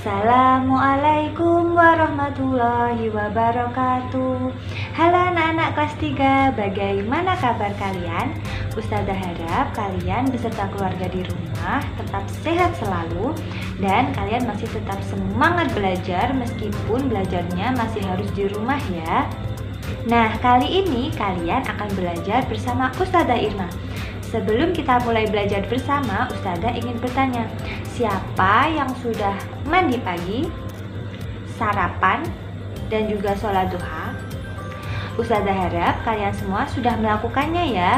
Assalamualaikum warahmatullahi wabarakatuh. Halo anak-anak kelas 3, bagaimana kabar kalian? Ustazah harap kalian beserta keluarga di rumah tetap sehat selalu dan kalian masih tetap semangat belajar meskipun belajarnya masih harus di rumah ya. Nah, kali ini kalian akan belajar bersama Ustazah Irma. Sebelum kita mulai belajar bersama, Ustazah ingin bertanya, siapa yang sudah mandi pagi, sarapan, dan juga sholat duha? Ustazah harap kalian semua sudah melakukannya ya.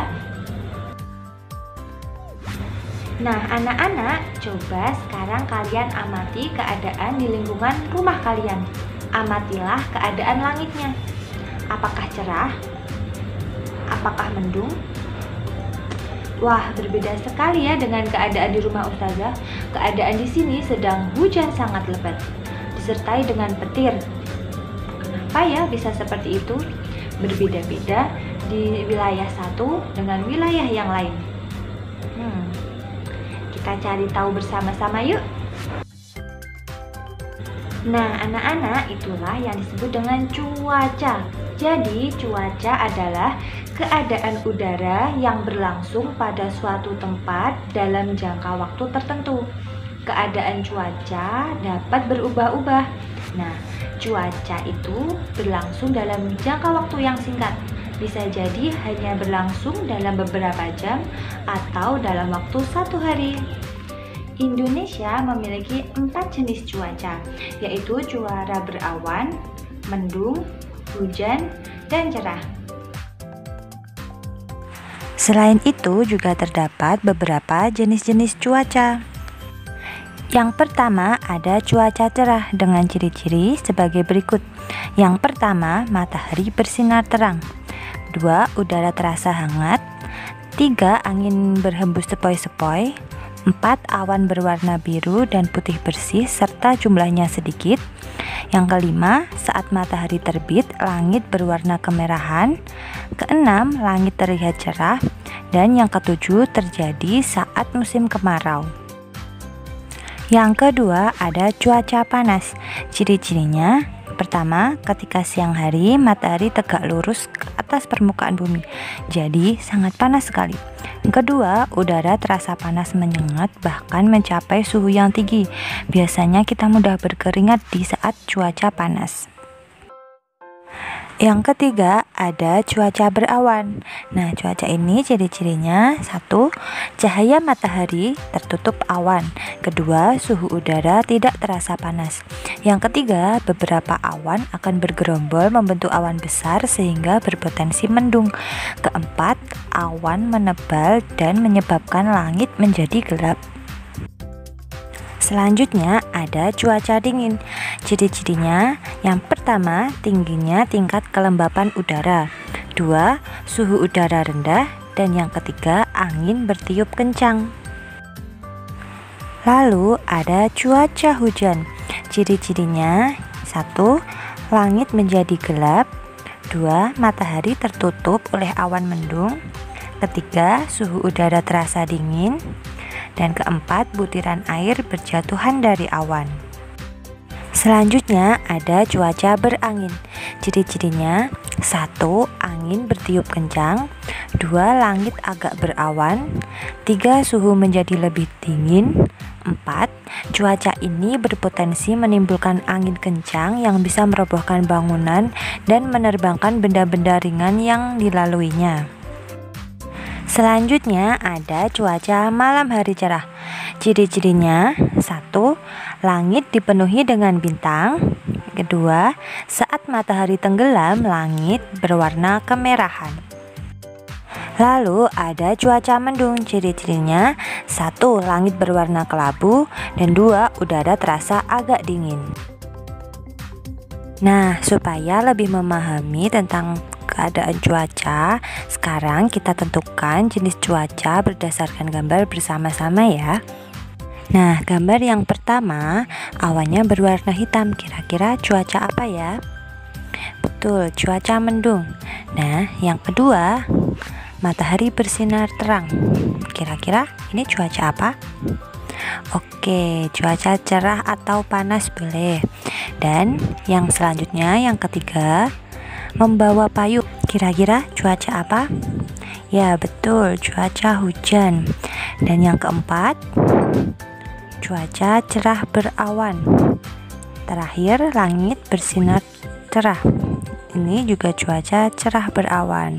Nah, anak-anak, coba sekarang kalian amati keadaan di lingkungan rumah kalian. Amatilah keadaan langitnya. Apakah cerah? Apakah mendung? Wah, berbeda sekali ya dengan keadaan di rumah Ustazah. Keadaan di sini sedang hujan sangat lebat, disertai dengan petir. Kenapa ya bisa seperti itu? Berbeda-beda di wilayah satu dengan wilayah yang lain. Kita cari tahu bersama-sama yuk. Nah, anak-anak, itulah yang disebut dengan cuaca. Jadi, cuaca adalah keadaan udara yang berlangsung pada suatu tempat dalam jangka waktu tertentu. Keadaan cuaca dapat berubah-ubah. Nah, cuaca itu berlangsung dalam jangka waktu yang singkat. Bisa jadi hanya berlangsung dalam beberapa jam atau dalam waktu 1 hari. Indonesia memiliki 4 jenis cuaca, yaitu cuaca berawan, mendung, hujan, dan cerah. Selain itu juga terdapat beberapa jenis-jenis cuaca. Yang pertama ada cuaca cerah dengan ciri-ciri sebagai berikut. Yang pertama, matahari bersinar terang. 2, udara terasa hangat. 3, angin berhembus sepoi-sepoi. 4, awan berwarna biru dan putih bersih serta jumlahnya sedikit. Yang kelima, saat matahari terbit, langit berwarna kemerahan. Keenam, langit terlihat cerah. Dan yang ketujuh, terjadi saat musim kemarau. Yang kedua, ada cuaca panas. Ciri-cirinya, pertama, ketika siang hari, matahari tegak lurus ke atas permukaan bumi. Jadi, sangat panas sekali. Kedua, udara terasa panas menyengat bahkan mencapai suhu yang tinggi. Biasanya kita mudah berkeringat di saat cuaca panas. Yang ketiga, ada cuaca berawan. Nah, cuaca ini ciri-cirinya: 1, cahaya matahari tertutup awan. Kedua, suhu udara tidak terasa panas. Yang ketiga, beberapa awan akan bergerombol membentuk awan besar sehingga berpotensi mendung. Keempat, awan menebal dan menyebabkan langit menjadi gelap. Selanjutnya ada cuaca dingin. Ciri-cirinya, yang pertama, tingginya tingkat kelembapan udara. 2, suhu udara rendah. Dan yang ketiga, angin bertiup kencang. Lalu ada cuaca hujan. Ciri-cirinya, 1, langit menjadi gelap. 2, matahari tertutup oleh awan mendung. Ketiga, suhu udara terasa dingin. Dan keempat, butiran air berjatuhan dari awan. Selanjutnya ada cuaca berangin. Ciri-cirinya, 1, angin bertiup kencang. 2, langit agak berawan. 3, suhu menjadi lebih dingin. 4, cuaca ini berpotensi menimbulkan angin kencang yang bisa merobohkan bangunan dan menerbangkan benda-benda ringan yang dilaluinya. Selanjutnya ada cuaca malam hari cerah. Ciri-cirinya, 1, langit dipenuhi dengan bintang. Kedua, saat matahari tenggelam, langit berwarna kemerahan. Lalu ada cuaca mendung. Ciri-cirinya, 1, langit berwarna kelabu. Dan 2, udara terasa agak dingin. Nah, supaya lebih memahami tentang keadaan cuaca, sekarang kita tentukan jenis cuaca berdasarkan gambar bersama-sama ya. Nah, gambar yang pertama, awannya berwarna hitam. Kira-kira cuaca apa ya? Betul, cuaca mendung. Nah, yang kedua, matahari bersinar terang. Kira-kira ini cuaca apa? Oke, cuaca cerah atau panas boleh. Dan yang selanjutnya, yang ketiga, membawa payung. Kira-kira cuaca apa? Ya, betul, cuaca hujan. Dan yang keempat, cuaca cerah berawan. Terakhir, langit bersinar cerah. Ini juga cuaca cerah berawan.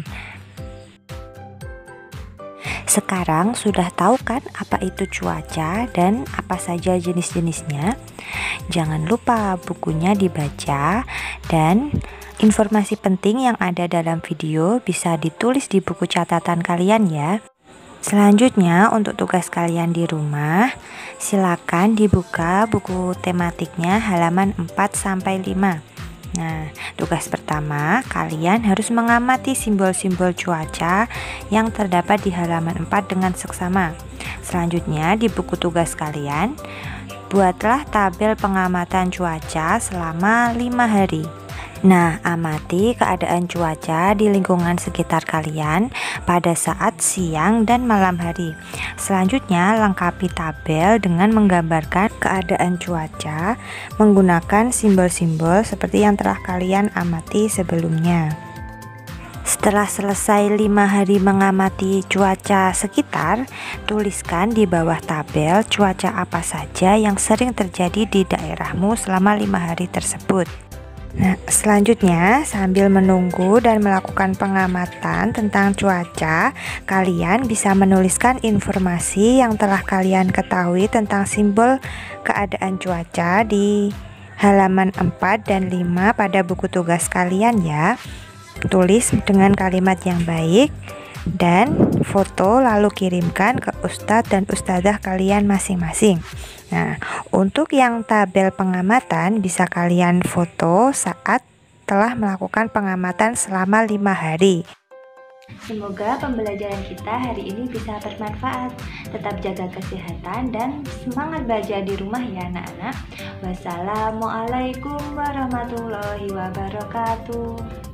Sekarang sudah tahu kan apa itu cuaca dan apa saja jenis-jenisnya? Jangan lupa bukunya dibaca dan informasi penting yang ada dalam video bisa ditulis di buku catatan kalian ya. Selanjutnya untuk tugas kalian di rumah, silakan dibuka buku tematiknya halaman 4-5. Nah, tugas pertama, kalian harus mengamati simbol-simbol cuaca yang terdapat di halaman 4 dengan seksama. Selanjutnya, di buku tugas kalian, buatlah tabel pengamatan cuaca selama 5 hari. Nah, amati keadaan cuaca di lingkungan sekitar kalian pada saat siang dan malam hari. Selanjutnya, lengkapi tabel dengan menggambarkan keadaan cuaca menggunakan simbol-simbol seperti yang telah kalian amati sebelumnya. Setelah selesai 5 hari mengamati cuaca sekitar, tuliskan di bawah tabel cuaca apa saja yang sering terjadi di daerahmu selama 5 hari tersebut. Nah, selanjutnya sambil menunggu dan melakukan pengamatan tentang cuaca, kalian bisa menuliskan informasi yang telah kalian ketahui tentang simbol keadaan cuaca di halaman 4 dan 5 pada buku tugas kalian ya. Tulis dengan kalimat yang baik dan foto lalu kirimkan ke ustadz dan ustadzah kalian masing-masing. Nah, untuk yang tabel pengamatan bisa kalian foto saat telah melakukan pengamatan selama 5 hari. Semoga pembelajaran kita hari ini bisa bermanfaat. Tetap jaga kesehatan dan semangat belajar di rumah ya anak-anak. Wassalamualaikum warahmatullahi wabarakatuh.